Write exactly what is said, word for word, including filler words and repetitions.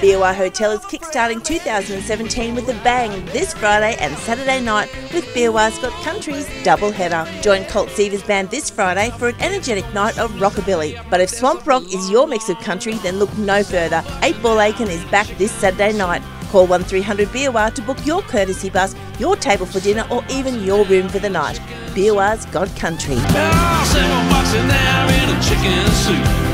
Beerwahs Hotel is kickstarting two thousand seventeen with a bang this Friday and Saturday night with Beerwahs Got Country's double header. Join Colt Seaver's band this Friday for an energetic night of rockabilly. But if swamp rock is your mix of country, then look no further. eight Ball Aiken is back this Saturday night. Call one three hundred Beerwah to book your courtesy bus, your table for dinner or even your room for the night. Beerwahs Got Country. I'll send a boxing now in a chicken soup.